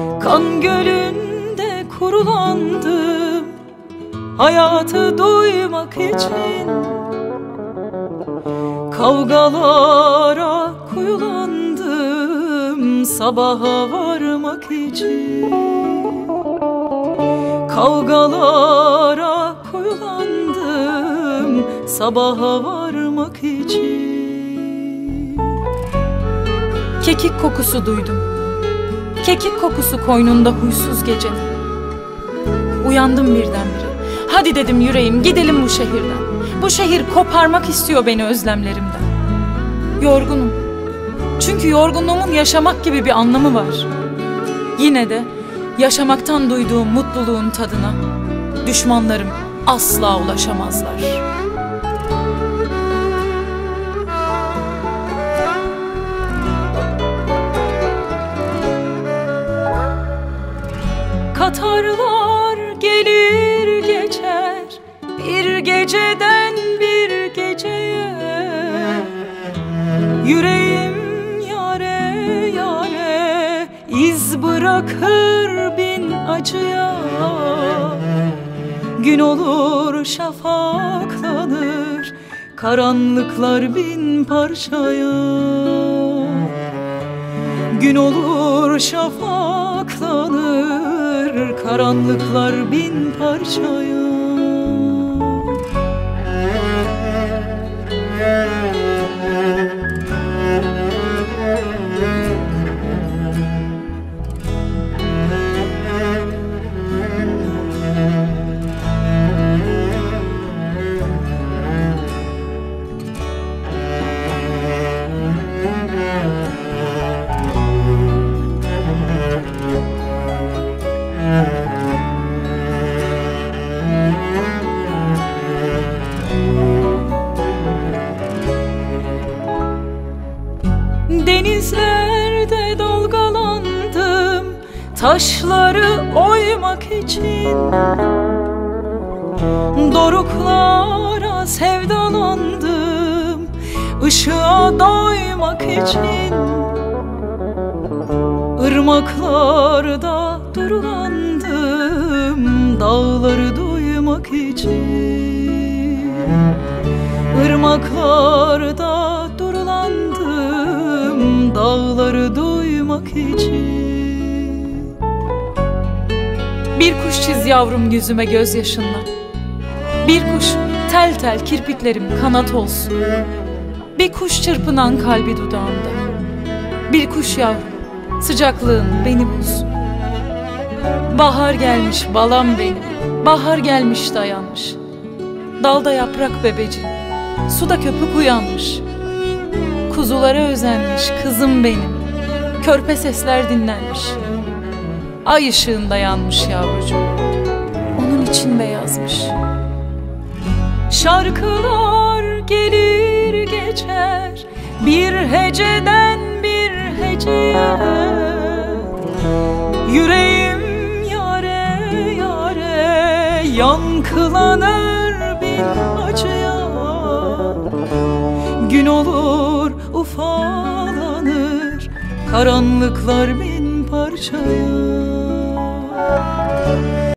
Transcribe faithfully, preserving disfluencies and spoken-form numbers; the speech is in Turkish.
Kan gölünde kurulandım hayatı duymak için. Kavgalara kuyulandım sabaha varmak için. Kavgalara kuyulandım sabaha varmak için. Kekik kokusu duydum. Kekik kokusu koynunda huysuz gecenin. Uyandım birdenbire. Hadi dedim yüreğim, gidelim bu şehirden. Bu şehir koparmak istiyor beni özlemlerimden. Yorgunum. Çünkü yorgunluğumun yaşamak gibi bir anlamı var. Yine de yaşamaktan duyduğum mutluluğun tadına düşmanlarım asla ulaşamazlar. Katarlar gelir geçer bir geceden bir geceye. Yüreğim yare yare iz bırakır bin acıya. Gün olur şafaklanır karanlıklar bin parçaya. Gün olur şafaklanır karanlıklar bin parçaya. Denizlerde dalgalandım taşları oymak için. Doruklara sevdalandım ışığa doymak için. Irmaklarda durulandım dağları duymak için. Irmaklarda durulandım dağları duymak için. Bir kuş çiz yavrum yüzüme gözyaşınla. Bir kuş tel tel kirpiklerim kanat olsun. Bir kuş çırpınan kalbi dudağımda. Bir kuş yavrum sıcaklığın beni bulsun. Bahar gelmiş balam benim, bahar gelmiş dayanmış. Dalda yaprak bebeci, suda köpük uyanmış. Kuzulara özenmiş kızım benim, körpe sesler dinlenmiş. Ay ışığında yanmış yavrucuğum, onun için beyazmış. Şarkılar gelir geçer bir heceden bir heceye. Yüreğim yare yare yankılanır bin acıya. Gün olur ufalanır karanlıklar bin parçaya.